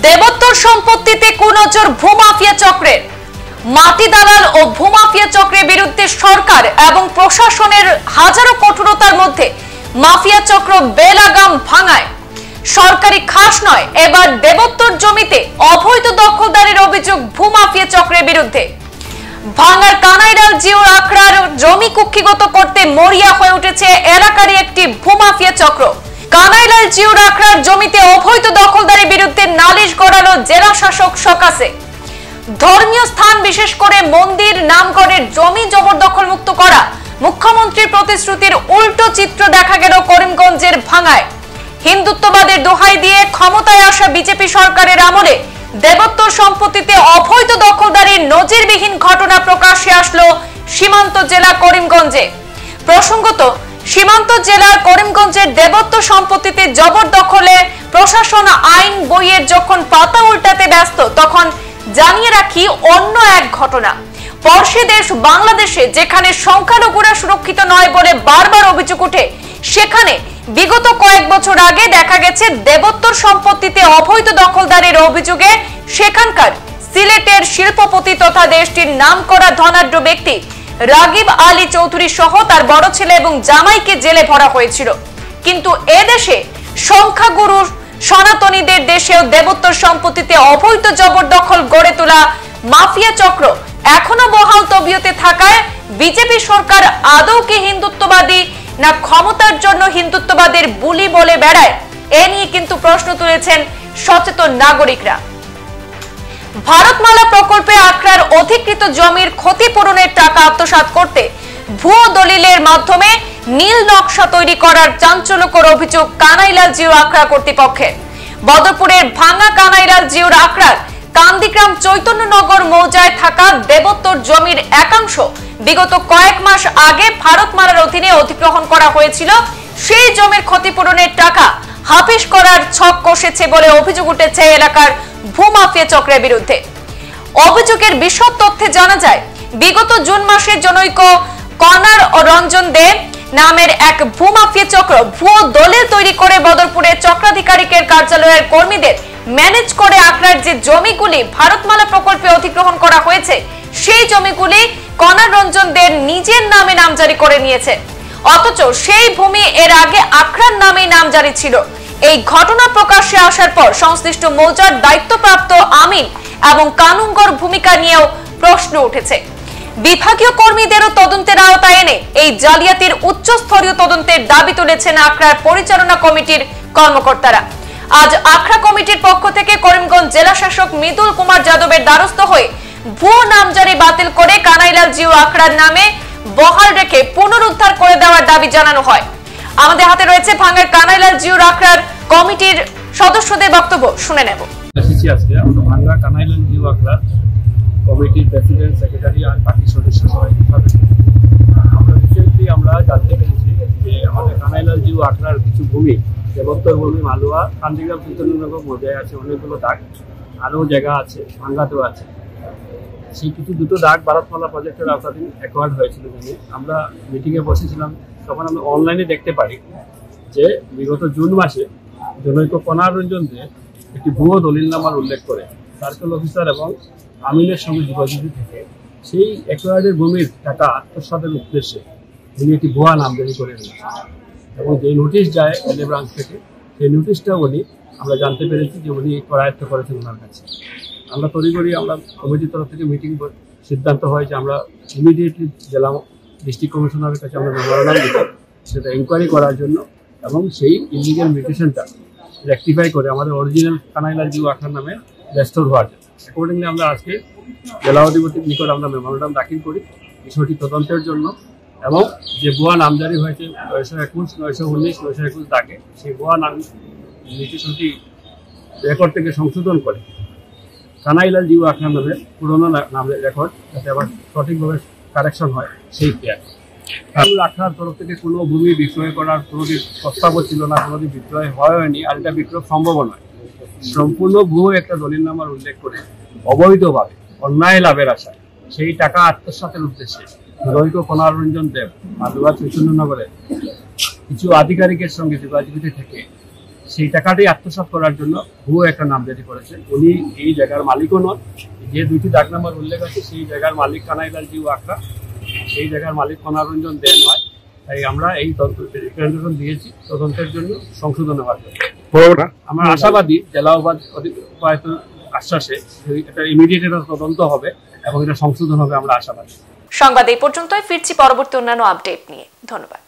দেবোত্তর সম্পত্তিতে কুনজর ভূমাফিয়া চক্রের। মাটি দালাল ও ভূমাফিয়া চক্রের বিরুদ্ধে সরকার এবং প্রশাসনের হাজারো কঠোরতার মধ্যে মাফিয়া চক্র বেলাগাম ভাঙায়। সরকারি খাস নয়, এবার দেবোত্তর জমিতে অবৈধ দখলদারির অভিযোগ ভূমাফিয়া চক্রের বিরুদ্ধে। ভাঙার কানাইলাল জিওর আখড়ার জমি কুক্ষিগত করতে মরিয়া হয়ে উঠেছে এলাকারই একটি ভূমাফিয়া চক্র। কানাইলাল জিওর আখড়ার জমিতে অবৈধ দখলদারির বিরুদ্ধে নালিশ গড়ালো জেলা শাসক সকাশে। ধর্মীয় স্থান বিশেষ করে মন্দির নামঘরের জমি জবরদখল মুক্ত করা মুখ্যমন্ত্রীর প্রতিশ্রুতির উল্টো চিত্র দেখা গেল করিমগঞ্জের ভাঙায়। হিন্দুত্ববাদের দোহাই দিয়ে ক্ষমতায় আসা বিজেপি সরকারের আমলে দেবোত্তর সম্পত্তিতে অবৈধ দখলদারির নজিরবিহীন ঘটনা প্রকাশ্যে আসলো সীমান্ত জেলা করিমগঞ্জে। প্রসঙ্গত, সীমান্ত জেলার করিমগঞ্জের দেবোত্তর সম্পত্তিতে জবরদখলে প্রশাসন আইন বইয়ের যখন পাতা উল্টাতে ব্যস্ত, তখন জানিয়ে রাখি অন্য এক ঘটনা। পড়শি দেশ বাংলাদেশে যেখানে সংখ্যালঘুরা সুরক্ষিত নয় বলে বারবার অভিযোগ ওঠে, সেখানে বিগত কয়েক বছর আগে দেখা গেছে দেবোত্তর সম্পত্তিতে অবৈধ দখলদারির অভিযোগে সেখানকার সিলেটের শিল্পপতি তথা দেশটির নামকরা ধনাঢ্য ব্যক্তি রাগিব আলী চৌধুরী সহ তার বড় ছেলে এবং জামাইকে জেলে ভরা হয়েছিল। কিন্তু এদেশে সংখ্যাগুরু সনাতনীদের দেশেও দেবোত্তর সম্পত্তিতে অবৈধ জবরদখল গড়ে তোলা মাফিয়া চক্র এখনো বহাল তবিয়তে থাকায় বিজেপি সরকার আদৌ কি হিন্দুত্ববাদী না ক্ষমতার জন্য হিন্দুত্ববাদের বুলি বলে বেড়ায়, এ নিয়ে কিন্তু প্রশ্ন তুলেছেন সচেতন নাগরিকরা। ভারতমালা প্রকল্পে আখড়ার অধিকৃত জমির ক্ষতিপূরণের টাকা আত্মসাৎ করতে ভুয়ো দলিলের মাধ্যমে নীল নকশা তৈরি করার চাঞ্চল্যকর অভিযোগ কানাইলাল জিও আখড়া কর্তৃপক্ষের। বদরপুরের ভাঙা কানাইলাল জিওর আখড়ার কান্দিগ্রাম চৈতন্যনগর মৌজায় থাকা দেবোত্তর জমির একাংশ বিগত কয়েক মাস আগে ভারতমালার অধীনে অধিগ্রহণ করা হয়েছিল। সেই জমির ক্ষতিপূরণের টাকা হাফিস করার ছক কষেছে বলে অভিযোগ উঠেছে এলাকার ভূমাফিয়া চক্রের বিরুদ্ধে। অভিযোগের বিশদ তথ্যে জানা যায়, বিগত জুন মাসে জনৈক কর্নার ও রঞ্জন দে নামের এক ভূমাফিয়া চক্র ভুয়ো দলিল তৈরি করে বদরপুরের চক্রাধিকারিকের কার্যালয়ের কর্মীদের ম্যানেজ করে আখড়ার যে জমিগুলি ভারতমালা প্রকল্পে অধিগ্রহণ করা হয়েছে, সেই জমিগুলি কর্নার রঞ্জন দের নিজের নামে নামজারি করে নিয়েছে। অথচ সেই ভূমি এর আগে আখড়ার নামেই নামজারি ছিল। এই ঘটনা প্রকাশ্যে আসার পর সংশ্লিষ্ট মৌজার দায়িত্বপ্রাপ্ত আমিন এবং কানুনগর ভূমিকা নিয়েও প্রশ্ন উঠেছে। বিভাগীয় কর্মীদেরও তদন্তের আওতায় এনে এই জালিয়াতির উচ্চস্তরীয় তদন্তের দাবি তুলেছেন আখড়ার পরিচালনা কমিটির কর্মকর্তারা। আজ আখড়া কমিটির পক্ষ থেকে করিমগঞ্জ জেলা শাসক মৃদুল কুমার যাদবের দ্বারস্থ হয়ে ভুয়ো নামজারি বাতিল করে কানাইলাল জিও আখড়ার নামে বহাল রেখে পুনরুদ্ধার করে দেওয়ার দাবি জানানো হয়। আমাদের হাতে রয়েছে ভাঙার কানাইলাল জিও আখড়ার কমিটির সদস্যদের বক্তব্য, শুনে নেব। ভাঙা কানাইলাল জিও আখড়া কমিটির প্রেসিডেন্ট, সেক্রেটারি আর বাকি সদস্য সবাই আমরা জানতে পেরেছি যে আমাদের কানাইলাল জিও আখড়ার কিছু ভূমি দেবোত্তর ভূমি মালুয়া কান্দিগ্রাম চৈতন্যনগর মৌজায় আছে, অনেকগুলো দাগ, আরও জায়গা আছে, ভাঙ্গাতেও আছে। সেই কিছু দুটো দাগ ভারতমালা প্রজেক্টের আওতাধীন অ্যাকোয়ার্ড হয়েছিল জমি। আমরা মিটিংয়ে বসেছিলাম, তখন আমরা অনলাইনে দেখতে পারি যে বিগত জুন মাসে জনৈক কর্নার রঞ্জন দে একটি ভুয়ো দলিলনামার উল্লেখ করে সার্কেল অফিসার এবং আমিনের সঙ্গে যোগাযোগ থেকে সেই অ্যাকোয়ার্ডের ভূমির টাকা আত্মসাতের উদ্দেশ্যে উনি একটি ভুয়া নামজারি করে নিয়েছেন এবং যে নোটিশ যায় এলএ ব্রাঞ্চ থেকে, সেই নোটিশটা উনি আমরা জানতে পেরেছি যে উনি করায়ত্ত করেছেন ওনার কাছে। আমরা তড়িঘড়ি আমরা কমিটির তরফ থেকে মিটিং সিদ্ধান্ত হয় যে আমরা ইমিডিয়েটলি জেলা ডিস্ট্রিক্ট কমিশনারের কাছে আমরা মেমোরান্ডাম দিব সেটা এনকোয়ারি করার জন্য এবং সেই ইলিগাল মিউটেশনটা রেকটিফাই করে আমাদের অরিজিনাল কানাইলাল জিও আখড়ার নামে রেস্টোর হওয়ার জন্য। অ্যাকর্ডিংলি আমরা আজকে জেলা অধিপতির নিকট আমরা মেমোরান্ডাম দাখিল করি বিষয়টি তদন্তের জন্য এবং যে ভুয়া নামজারি হয়েছে 921, 919, 921 দাগে, সেই ভুয়া নাম মিউটেশনটি রেকর্ড থেকে সংশোধন করে কানাইলাল জিও আখড়ার নামে পুরোনো নামের রেকর্ড যাতে আবার সঠিকভাবে কারেকশন হয় সেই কেয়ার। আখড়ার তরফ থেকে কোনো ভূমি বিক্রয় করার কোনোদিন প্রস্তাবও ছিল না, কোনোদিন বিক্রয় হয়নি, আর এটা বিক্রয় সম্ভব নয়। সম্পূর্ণ ভুয়ো একটা দলিলনামার উল্লেখ করে অবৈধভাবে অন্যায় লাভের আশায় সেই টাকা আত্মসাতের উদ্দেশ্যে জনৈক কর্নার রঞ্জন দেব মালুয়া চৈতন্যনগরে কিছু আধিকারিকের সঙ্গে যোগাযোগ থেকে সেই টাকাটি আত্মসাৎ করার জন্য ভুয়ো একটা নাম জারি করেছেন। উনি এই জায়গার মালিকও নন। যে দুইটি দাগ নাম্বার উল্লেখ আছে সেই জায়গার মালিক কানাইলাল জিউ আখড়া, সেই জায়গার মালিক কণারঞ্জন দেন হয়। তাই আমরা এই রিপ্রেজেন্টেশন দিয়েছি তদন্তের জন্য, সংশোধন হওয়ার জন্য। আমরা আশাবাদী জেলা উপায়ুক্তের আশ্বাসে এটা ইমিডিয়েট তদন্ত হবে এবং এটা সংশোধন হবে, আমরা আশাবাদী। সংবাদ এই পর্যন্তই, ফিরছি পরবর্তী অন্যান্য আপডেট নিয়ে। ধন্যবাদ।